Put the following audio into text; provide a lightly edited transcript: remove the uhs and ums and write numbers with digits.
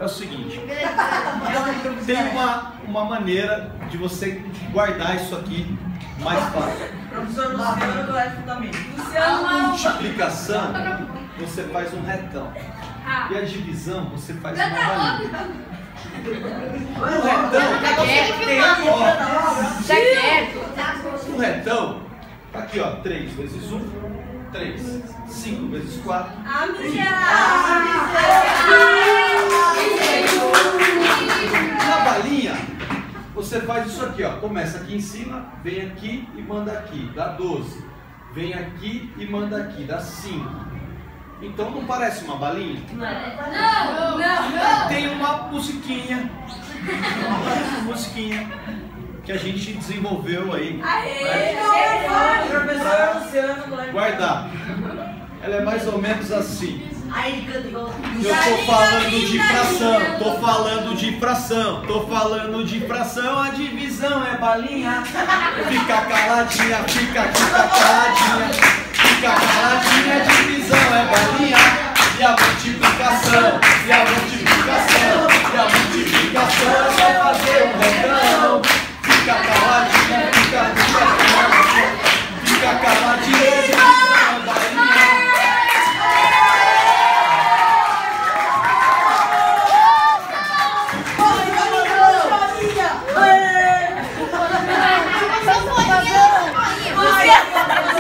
é o seguinte, tem uma maneira de você guardar isso aqui mais fácil. Professor Luciano do Colégio Fundamento. A multiplicação, você faz um retão. E a divisão, você faz uma balinha. O retão, tá aqui ó, 3 vezes 1, 3. 5 vezes 4. Na balinha, você faz isso aqui, ó. Começa aqui em cima, vem aqui e manda aqui, dá 12. Vem aqui e manda aqui, dá 5. Então não parece uma balinha? Não. Tem uma musiquinha. Uma musiquinha que a gente desenvolveu aí. Professor Luciano do Colégio. Guardar. Ela é mais ou menos assim. Aí ele canta igual. Eu tô falando de fração, tô falando de fração, tô falando de fração, a divisão é balinha. Fica caladinha, fica caladinha, fica caladinha, a divisão é balinha. E a multiplicação, e a multiplicação, e a multiplicação é só fazer um retão. Fica caladinha, fica caladinha, fica caladinha, a divisão é balinha. Só foi,